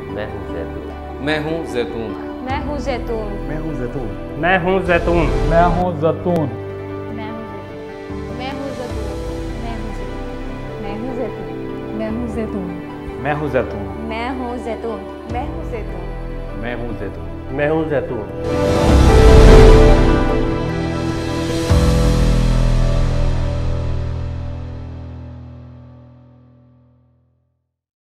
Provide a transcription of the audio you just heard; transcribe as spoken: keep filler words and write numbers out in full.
मैं हूँ जैतून। मैं हूँ जैतून। मैं हूँ जैतून। मैं हूँ जैतून। मैं हूँ जैतून। मैं हूँ जैतून। मैं हूँ जैतून। मैं हूँ जैतून। मैं हूँ जैतून। मैं हूँ जैतून। मैं हूँ जैतून। मैं हूँ जैतून। मैं हूँ जैतून। मैं हूँ जैतून।